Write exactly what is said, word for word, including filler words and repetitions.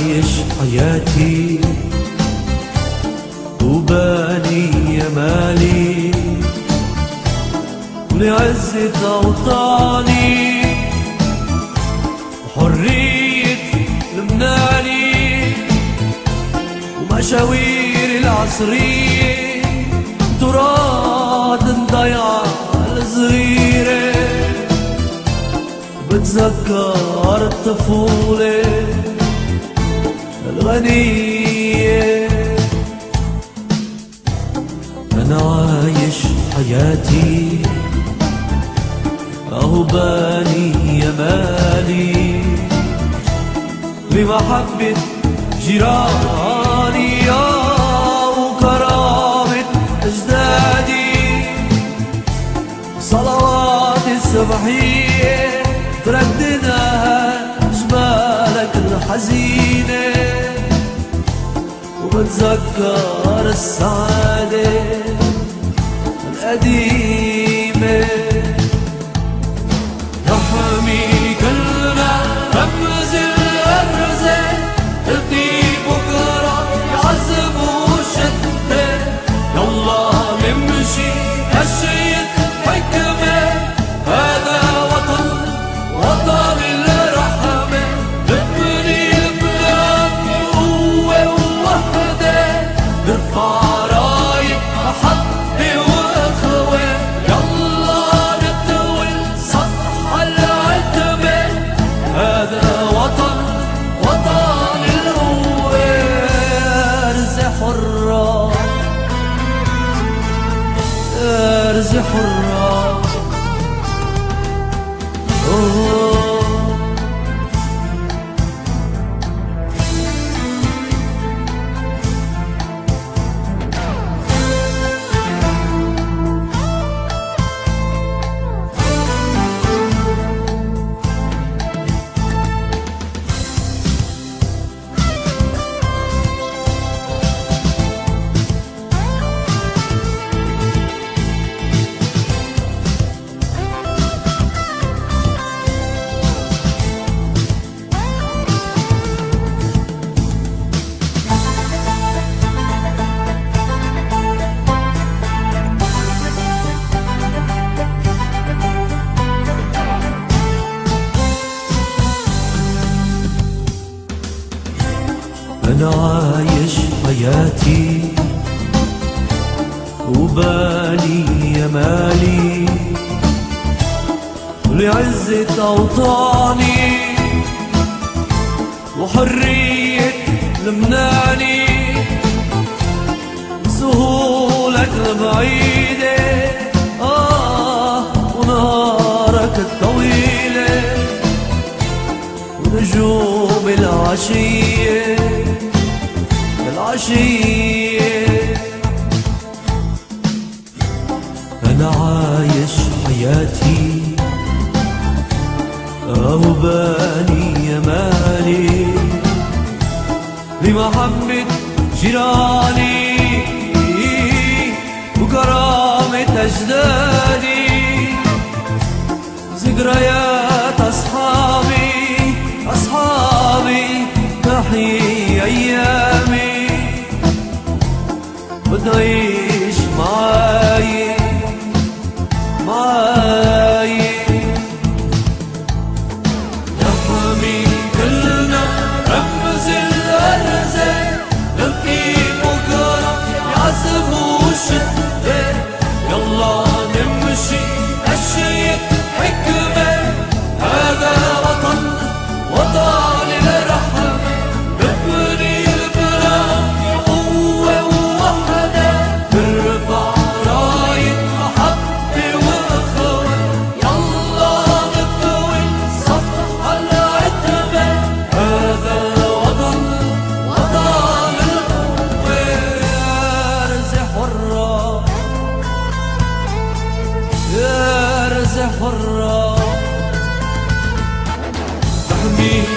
عايش حياتي وباني امالي ولعزة اوطاني وحرية لبناني ومشاوير العصرية تراد انضيع الصغيرة. بتذكر الطفولة الغنية، أنا عايش حياتي أهو باني أمالي بمحبة جيراني وكرامة أجدادي. صلوات الصبحية ترددها جبالك الحزينة وبتذكر السعادة القديمة. يحمي كلنا رمز الأرزة الطيب بكرة يعذب وشدة. يلا نمشي مشية حكمة، هذا وطن وطن الرحمة. نبني البلاد بقوة ووحدة، نرفع راية محبة وأخوة. يلا نطوي صفحة العتبة، هذا وطن وطن القوة. أرزة حرة أرزة حرة أوه. أنا عايش حياتي وباني أمالي ولعزة أوطاني وحرية لبناني. سهولك البعيدة آه ونهارك الطويلة ونجوم العشية العشية. أنا عايش حياتي أهو باني أمالي بمحبة جيراني وكرامة أجدادي. ذكريات أصحابي أصحابي تحيي أيامي بتعيش معاي معاي. يحمي كلنا رمز الأرزة الطيب بكرة يعذب وشدة. يلا نمشي مشية حكمة، هذا وطن وطن الرحمة. نبني البلاد بقوة ووحدة، نرفع راية محبة وأخوة. يلا نطوي صفحة العتبة، هذا وطن وطن القوة. أرزة حرة أرزة حرة تحمي